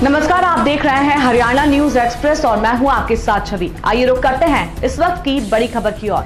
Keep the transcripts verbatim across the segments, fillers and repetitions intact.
नमस्कार, आप देख रहे हैं हरियाणा न्यूज एक्सप्रेस और मैं हूं आपके साथ छवि। आइए रुक करते हैं इस वक्त की बड़ी खबर की ओर।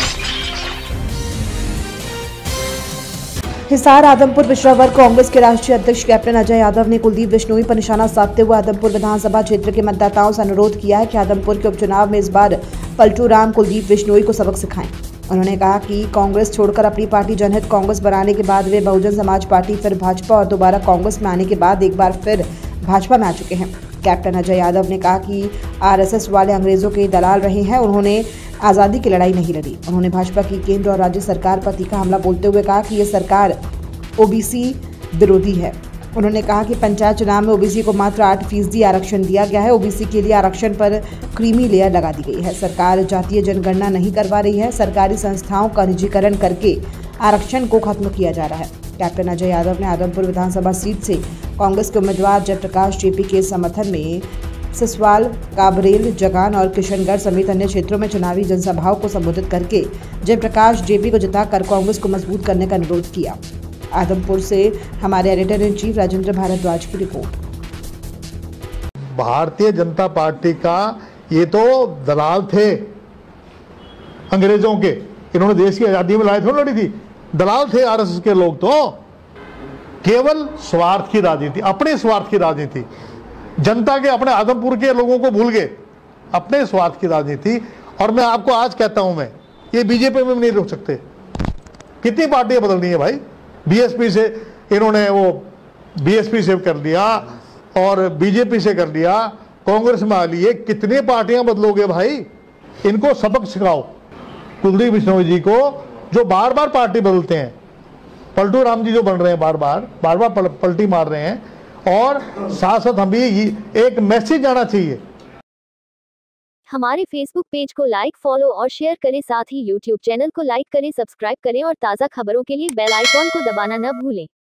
हिसार आदमपुर पिछड़ा वर्ग कांग्रेस के राष्ट्रीय अध्यक्ष कैप्टन अजय यादव ने कुलदीप बिश्नोई पर निशाना साधते हुए आदमपुर विधानसभा क्षेत्र के मतदाताओं से अनुरोध किया है कि आदमपुर के उपचुनाव में इस बार पलटू राम कुलदीप बिश्नोई को सबक सिखाएं। उन्होंने कहा कि कांग्रेस छोड़कर अपनी पार्टी जनहित कांग्रेस बनाने के बाद वे बहुजन समाज पार्टी, फिर भाजपा और दोबारा कांग्रेस में आने के बाद एक बार फिर भाजपा में आ चुके हैं। कैप्टन अजय यादव ने कहा कि आरएसएस वाले अंग्रेजों के दलाल रहे हैं, उन्होंने आज़ादी की लड़ाई नहीं लड़ी। उन्होंने भाजपा की केंद्र और राज्य सरकार पर तीखा हमला बोलते हुए कहा कि ये सरकार ओबीसी विरोधी है। उन्होंने कहा कि पंचायत चुनाव में ओबीसी को मात्र आठ फीसदी आरक्षण दिया गया है। ओबीसी के लिए आरक्षण पर क्रीमी लेयर लगा दी गई है। सरकार जातीय जनगणना नहीं करवा रही है। सरकारी संस्थाओं का निजीकरण करके आरक्षण को खत्म किया जा रहा है। कैप्टन अजय यादव ने आदमपुर विधानसभा सीट से कांग्रेस के उम्मीदवार जयप्रकाश जेपी के समर्थन में सिसवाल, काबरेल, जगान और किशनगढ़ समेत अन्य क्षेत्रों में चुनावी जनसभाओं को संबोधित करके जयप्रकाश जेपी को जिताकर कांग्रेस को मजबूत करने का अनुरोध किया। आदमपुर से हमारे editor in chief Rajendra Bhardwaj की रिपोर्ट। भारतीय जनता पार्टी का ये तो दलाल थे अंग्रेजों के, इन्होंने देश की आजादी में लड़ाई थोड़ी लड़ी थी। दलाल थे आरएसएस के लोग, तो केवल स्वार्थ की राजनीति, अपने स्वार्थ की राजनीति, जनता के, अपने आदमपुर के लोगों को भूल गए, अपने स्वार्थ की राजनीति। और मैं आपको आज कहता हूं, मैं ये बीजेपी में नहीं रोक सकते। कितनी पार्टियां बदलनी है भाई। बीएसपी से इन्होंने वो बीएसपी से कर लिया और बीजेपी से कर लिया, कांग्रेस में आ लिए। कितनी पार्टियां बदलोगे भाई। इनको सबक सिखाओ कुलदीप बिश्नोई जी को, जो बार बार पार्टी बदलते हैं। पलटू राम जी जो बन रहे हैं, बार बार बार बार पल, पलटी मार रहे हैं। और साथ साथ हम भी एक मैसेज आना चाहिए। हमारे फेसबुक पेज को लाइक, फॉलो और शेयर करें। साथ ही यूट्यूब चैनल को लाइक करें, सब्सक्राइब करें और ताज़ा खबरों के लिए बेल आइकॉन को दबाना न भूलें।